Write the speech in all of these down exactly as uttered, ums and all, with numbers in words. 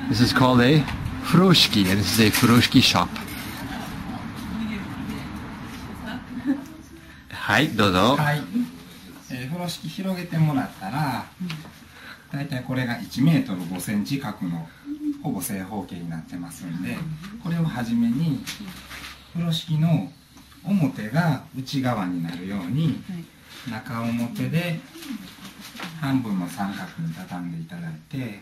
This is called a furoshiki, and this is a furoshiki shop. はい、どうぞ。 はい。えー、風呂敷広げてもらったら、だいたいこれがいちメートルごセンチ角のほぼ正方形になってますんで、これをはじめに風呂敷の表が内側になるように、中表で半分の三角に畳んでいただいて、で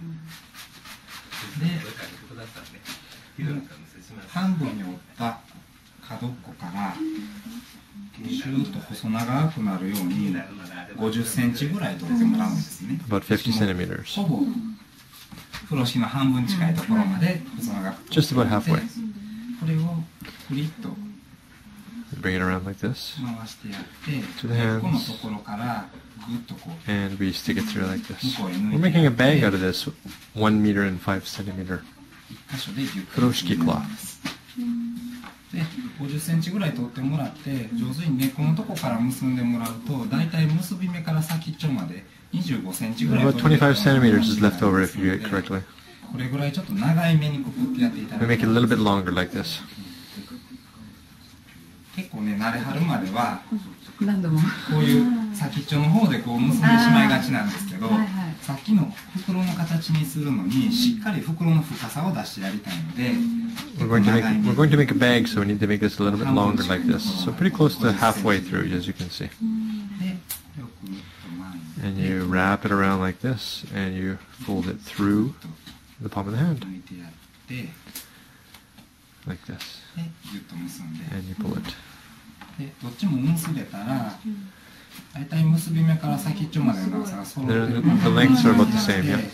半分に折った角っこからシューッと細長くなるようにごじゅっセンチぐらい取ってもらうんですね。 About fifty centimeters. ほぼ風呂敷の半分近いところまで細長く。 Just about halfway. これをフリッと Bring it around like this. 回してやって、 To the hands. このところからぐっとこう。 And we stick it through like this. We're making a bag out of this, one meter and five centimeter. 一箇所でギュッと。 風呂敷クロス。 で、ごじゅっセンチぐらい取ってもらって、上手に根っこのとこから結んでもらうと、だいたい結び目から先っちょまでにじゅうごセンチぐらい。 About twenty-five centimeters is left over if you do it correctly. これぐらいちょっと長いめにくくってやっていただ We く make it a little bit longer like this. 結構ね、慣れはるまでは、 何度もこういう先っちょの方でこう結んでしまいがちなんですけど、さっきの袋の形にするのにしっかり袋の深さを出してやりたいので、 We're going to make we're going to make a bag, so we need to make this a little bit longer like this. So pretty close to halfway through, as you can see. And you wrap it around like this, and you fold it through the palm of the hand, like this, and you pull it. でどっちも結べたら、だいたい結び目から先っちょまでの長さが揃ってる。 The, the lengths are about the same, yeah.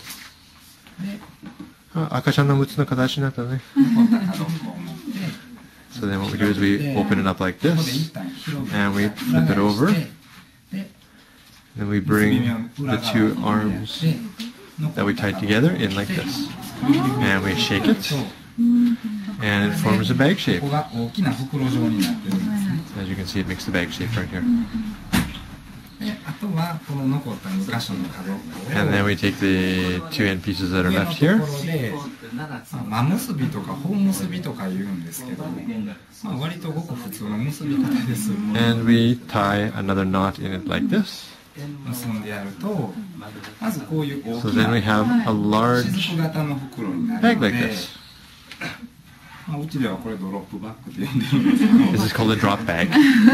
あ、赤ちゃんのむつの形になったね。So then what we do is we open it up like this, and we flip it over. Then we bring the two arms that we tied together in like this, and we shake it, and it forms a bag shape. As you can see, it makes the bag shape right here. And then we take the two end pieces that are left here. 真結びとか本結びとか言うんですけど、まあ割とごく普通の結び方です。 And we tie another knot in it like this. 結んでやると、まずこういう大 So きな then we have a large 雫型の袋になる bag の like で、 this. まあうちではこれドロップバッグって呼んでるんですけど、 This is called a drop bag.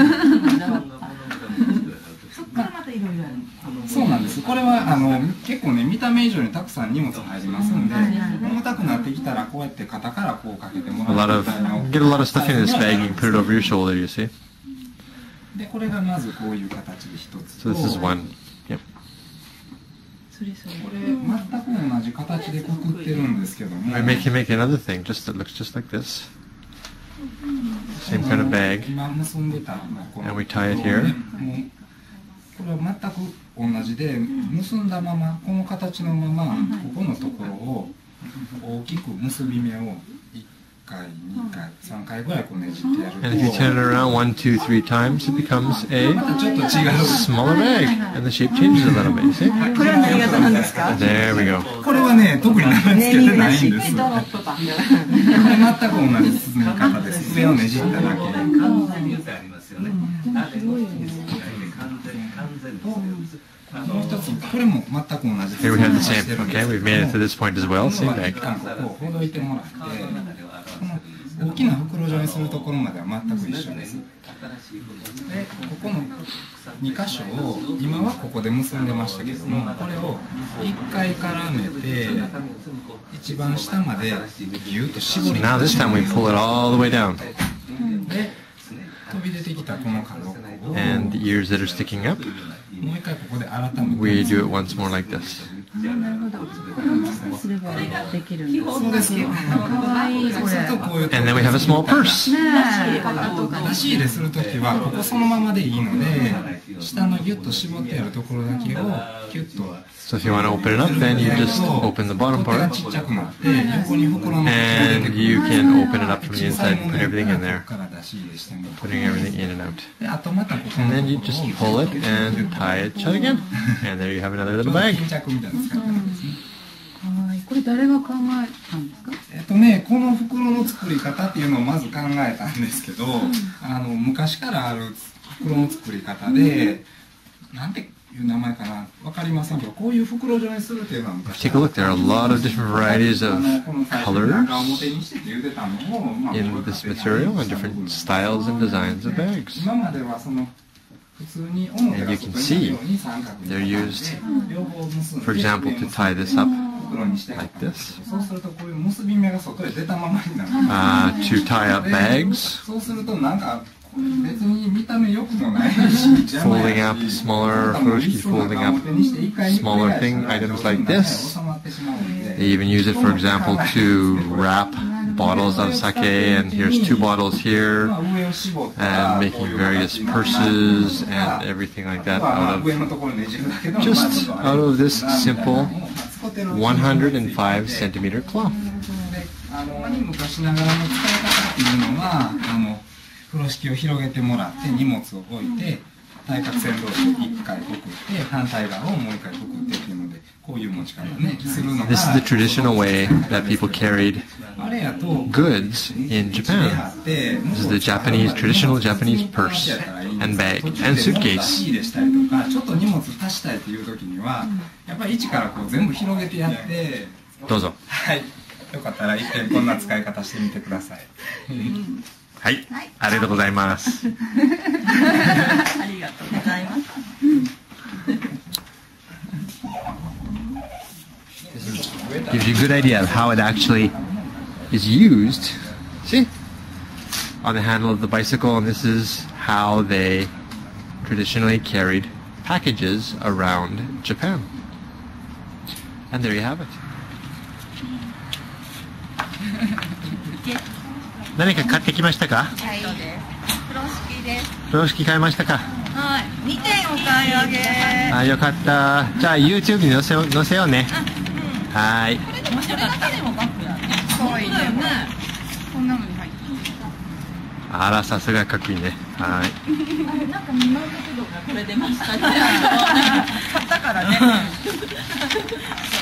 そうなんです。これはあの結構ね、見た目以上にたくさん荷物入りますんで、重たくなってきたらこうやって肩からこうかけても A ら lot う of みたいな。 get a lot of stuff in this bag. You can put it over your shoulder. You see. でこれがまずこういう形で一つと、 So this is one. Yep. それそれこれ全く同じ形でくくってるんですけども、 We make can make another thing just that looks just like this. Same kind of bag. 今結んでたこの And we tie it here. もうこれは全く同じで、結んだままこの形のままここのところを大きく結び目をいっかい、にかい、さんかいぐらいこうねじってやると、 And if you turn it around one, two, three times, it becomes a またちょっと違う。 smaller bag, and the shape changes a little bit. You see? これは何型なんですか？ There we go. これはね、特に名前つけてないんです。 ドロこれップバッグ。 全く同じ進み方です。上をねじっただけ。もう一つ、これも全く同じ。 Here we have the same. Okay, we've made it to this point as well. Same 一 bag. 旦ここをほどいてもらって、この大きな袋状にするところまでは全く一緒です。で、ここのに箇所を今はここで結んでましたけども、これをいっかい絡めて一番下までギュッと絞 So り now this time we pull it all the way down, で、飛び出てきたこの角を and the ears that are sticking up, もう一回ここで改めて we do it once more like this. なるほど。そうすればできるんです。 そうです。 可愛いこそうするとれ。 こういう And then we have a small purse. ね出し入れするときはここそのままでいいので、下のギュッと絞ってやるところだけをキュッと So if you want to open it up, then you just open the bottom 手が part, ちっちゃくなって横に袋の口が出て and くる you can open it up from the 小さい inside も and の put や everything っ in たら there, ここから出し入れしても putting everything in and out. であとまたここ And の then you just pull it and tie it shut again, and there you have another little bag. 巾着みたいな使い方ですね。 はい。これ誰が考えたんですか？ えっとね、この袋の作り方っていうのをまず考えたんですけど、うん、あの昔からある袋の作り方で、うん、なんていう名前かな、わかりませんけど、こういう袋状にするっていうのは昔。 Take a look. There are a lot of different varieties of colors in this material and different styles and designs of bags. And you can see they're used, for example, to tie this up like this, uh, to tie up bags, folding up smaller, folding up smaller thing, items like this. They even use it, for example, to wrap bottles of sake, and here's two bottles here, and making various purses and everything like that out of just out of this simple one hundred five centimeter cloth. 風呂敷を広げてもらって荷物を置いて対角線同士いっかいくくって反対側をもういっかいくくってっていうのでこういう持ち方ねするのが This is the traditional way that people carried goods in Japan. This is the Japanese traditional Japanese purse and bag and suitcase. ちょっと荷物足したいっていう時にはやっぱり一からこう全部広げてやってどうぞ。 はい。よかったら一回こんな使い方してみてください。 はい、ありがとうございます。 ありがとうございます。 Gives you a good idea of how it actually is used. See? On the handle of the bicycle, and this is how they traditionally carried packages around Japan. And there you have it. 何か買ってきましたか？ はい、風呂敷です。 風呂敷買いましたか？ はい、にてんお買い上げ。 あ、よかった。じゃあ YouTube に載せよう、載せようね。うん、はい。 これでもそれだけでもバッグやね。可愛いね。こんなのに入ってる。 あら、さすがかっこいいね。はい。 なんか満足度がこれ出ましたね。買ったからね。